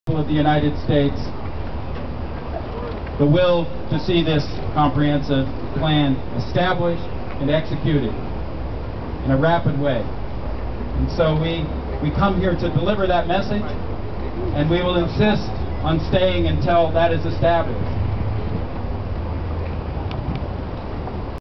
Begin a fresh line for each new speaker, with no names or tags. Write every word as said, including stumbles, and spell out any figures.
of the United States the will to see this comprehensive plan established and executed in a rapid way. And so we, we come here to deliver that message, and we will insist on staying until that is established.